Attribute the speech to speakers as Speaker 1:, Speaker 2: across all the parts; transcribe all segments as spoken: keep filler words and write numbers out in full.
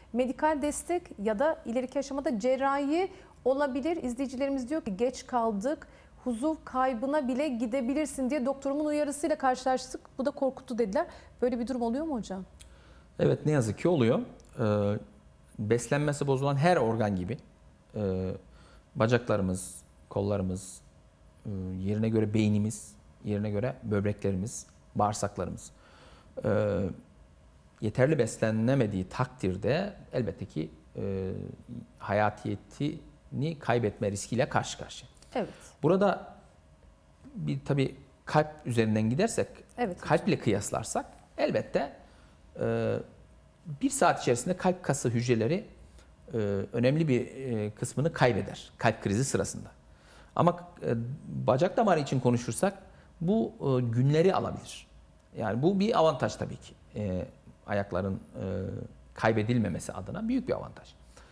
Speaker 1: medikal destek ya da ileriki aşamada cerrahi olabilir. İzleyicilerimiz diyor ki geç kaldık, huzuv kaybına bile gidebilirsin diye doktorumun uyarısıyla karşılaştık. Bu da korkuttu dediler. Böyle bir durum oluyor mu hocam?
Speaker 2: Evet, ne yazık ki oluyor. Ee, beslenmesi bozulan her organ gibi e, bacaklarımız, kollarımız, e, yerine göre beynimiz, yerine göre böbreklerimiz, bağırsaklarımız e, yeterli beslenemediği takdirde elbette ki e, hayatiyetini kaybetme riskiyle karşı karşıya.
Speaker 1: Evet.
Speaker 2: Burada bir tabii kalp üzerinden gidersek,
Speaker 1: Evet.
Speaker 2: kalple kıyaslarsak elbette e, bir saat içerisinde kalp kası hücreleri e, önemli bir e, kısmını kaybeder kalp krizi sırasında. Ama e, bacak damarı için konuşursak bu e, günleri alabilir. Yani bu bir avantaj tabii ki. E, ayakların e, kaybedilmemesi adına büyük bir avantaj.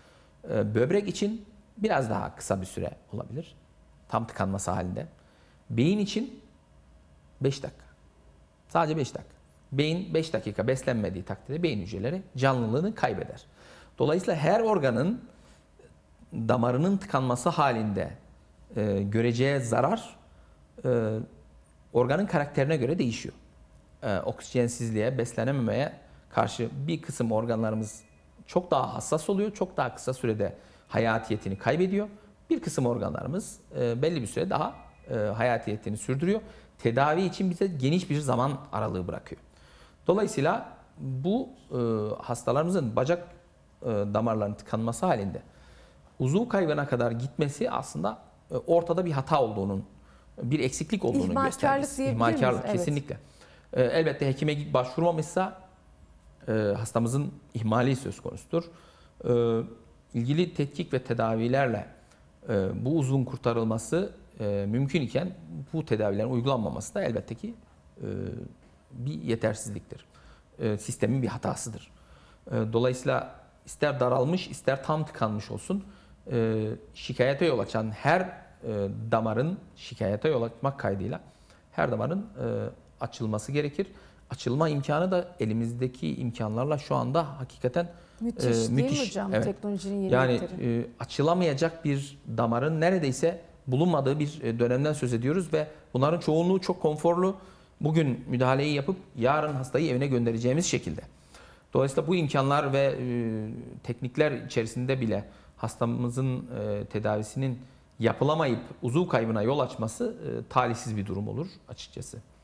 Speaker 2: E, böbrek için biraz daha kısa bir süre olabilir. Tam tıkanması halinde. Beyin için beş dakika. Sadece beş dakika. Beyin beş dakika beslenmediği takdirde beyin hücreleri canlılığını kaybeder. Dolayısıyla her organın damarının tıkanması halinde e, göreceği zarar e, organın karakterine göre değişiyor. E, oksijensizliğe, beslenememeye karşı bir kısım organlarımız çok daha hassas oluyor. Çok daha kısa sürede hayatiyetini kaybediyor. Bir kısım organlarımız e, belli bir süre daha e, hayatiyetini sürdürüyor. Tedavi için bize geniş bir zaman aralığı bırakıyor. Dolayısıyla bu e, hastalarımızın bacak e, damarlarının tıkanması halinde uzuv kaybına kadar gitmesi aslında e, ortada bir hata olduğunun, bir eksiklik olduğunu
Speaker 1: İhmalkarlık
Speaker 2: göstergesi.
Speaker 1: diyebilir
Speaker 2: İhmalkarlık
Speaker 1: miyiz? Evet.
Speaker 2: kesinlikle. E, elbette hekime başvurmamışsa e, hastamızın ihmali söz konusudur. E, ilgili tetkik ve tedavilerle e, bu uzvun kurtarılması e, mümkün iken bu tedavilerin uygulanmaması da elbette ki e, bir yetersizliktir. E, sistemin bir hatasıdır. E, dolayısıyla ister daralmış ister tam tıkanmış olsun e, şikayete yol açan her e, damarın şikayete yol açmak kaydıyla her damarın e, açılması gerekir. Açılma imkanı da elimizdeki imkanlarla şu anda hakikaten
Speaker 1: müthiş,
Speaker 2: e,
Speaker 1: değil
Speaker 2: müthiş.
Speaker 1: mi hocam?
Speaker 2: Evet.
Speaker 1: Teknolojinin yeni
Speaker 2: Yani
Speaker 1: yeteri.
Speaker 2: e, açılamayacak bir damarın neredeyse bulunmadığı bir dönemden söz ediyoruz ve bunların çoğunluğu çok konforlu. Bugün müdahaleyi yapıp yarın hastayı evine göndereceğimiz şekilde. Dolayısıyla bu imkanlar ve e, teknikler içerisinde bile hastamızın e, tedavisinin yapılamayıp uzuv kaybına yol açması e, talihsiz bir durum olur açıkçası.